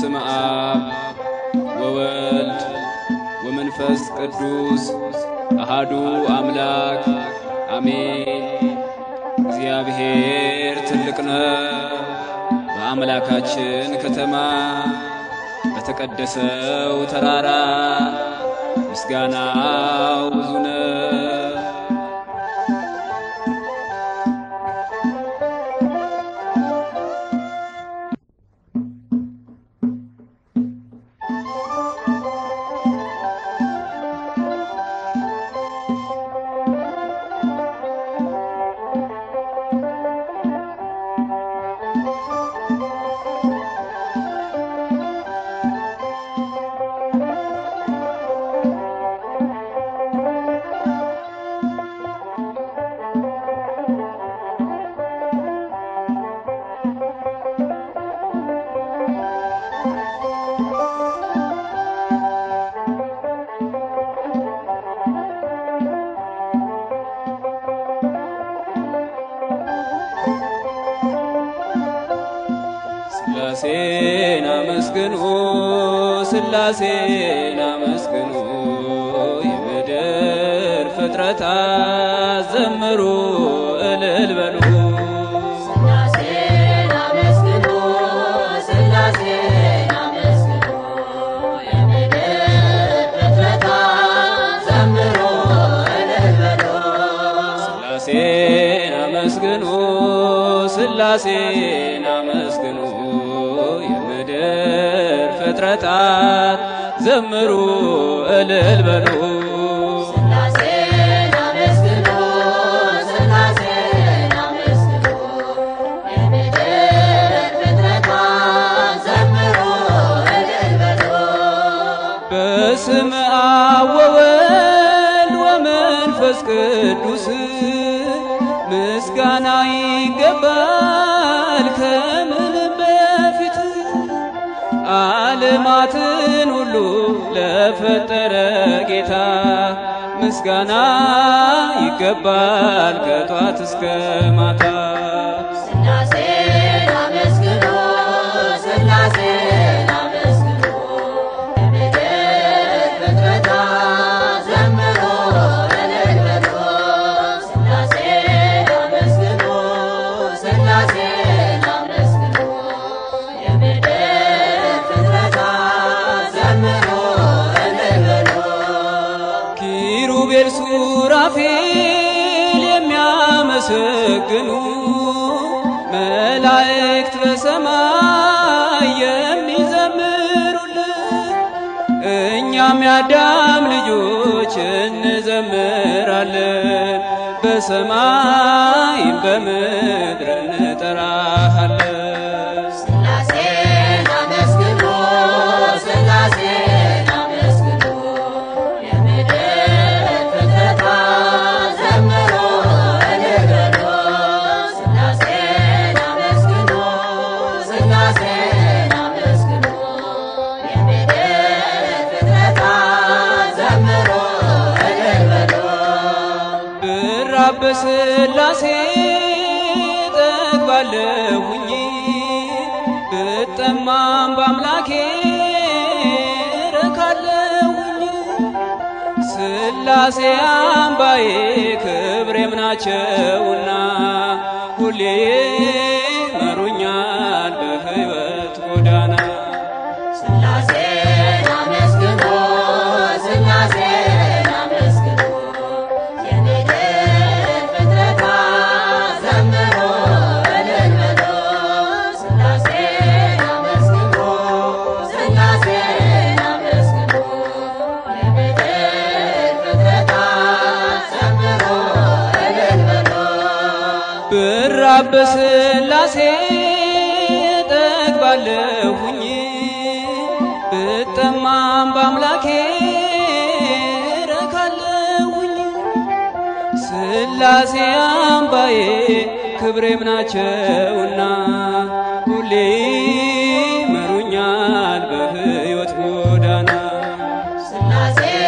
በስመ አብ ወወልድ ወመንፈስ ቅዱስ አሐዱ አምላክ አሜን። እግዚአብሔር ትልቅ ነው። በአምላካችን ከተማ በተቀደሰው ተራራ ምስጋናው ብዙ ነው። ስላሴን አመስግኑ ስላሴን አመስግኑ የምድር ፍጥረታት ዘምሩ እልል በሉ። ስላሴን አመስግኑ ስላሴን አመስግኑ የምድር ፍጥረታት ዘምሩ እልል በሉ። ስላሴን አመስግኑ ስላሴን አመስግኑ የምድር ፍጥረታት ዘምሩ እልል በሉ። ስላሴን አመስግኑ ስላሴን አመስግኑ የምድር ፍጥረታት ዘምሩ እልል በሉ። በስመ አብ ወወልድ ወመንፈስ ቅዱስ ምስጋና ይገባል ከምንም በፊት ዓለማትን ሁሉ ለፈጠረ ጌታ ምስጋና ይገባል ከጧት እስከ ማታ። ስላሴን አመስግኑ ስላሴን አመስግኑ የምድር ፍጥረታት ዘምሩ እልል በሉ። ስላሴን አመስግኑ ስላሴን አመስግኑ የምድር ፍጥረታት ዘምሩ እልል በሉ። ኪሩቤል ሱራፌል የሚያመሰግኑ መላእክት በሰማይ የሚዘምሩልን እኛም የአዳም ልጆች እንዘምራለን በሰማይም በምድር እንጠራሃለን። ስላሴን አመስግኑ ስላሴን አመስግኑ የምድር ፍጥረታት ዘምሩ እልል በሉ። ስላሴን አመስግኑ ስላሴን አመስግኑ የምድር ፍጥረታት ዘምሩ እልል በሉ። ብራብ በስላሴ ጠግባለሁኝ ብጠማም በአምላኬ ረካለሁኝ። ስላሴ አምባዬ ክብሬም ናቸውና ሁሌ መሩኛል በሕይወት ጎዳና። ስላሴን አመስግኑ ስላሴን አመስግኑ የምድር ፍጥረታት ዘምሩ እልል በሉ። ስላሴን አመስግኑ ስላሴን አመስግኑ የምድር ፍጥረታት ዘምሩ እልል በሉ። ብራብ በስላሴ ጠግባለሁኝ ብጠማም በአምላኬ ረካለሁኝ። ስላሴ አምባዬ ክብሬም ናቸውና ሁሌ መሩኛል በሕይወት ጎዳና። ስላሴን